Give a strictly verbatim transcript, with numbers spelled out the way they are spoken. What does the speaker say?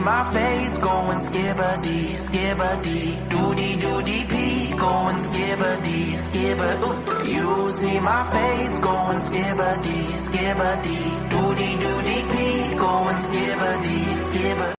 my face going skibidi, skibidi, doody doody pee, going skibidi, skibidi. You see my face going skibidi, skibidi, doody doody pee, going skibidi, skibidi.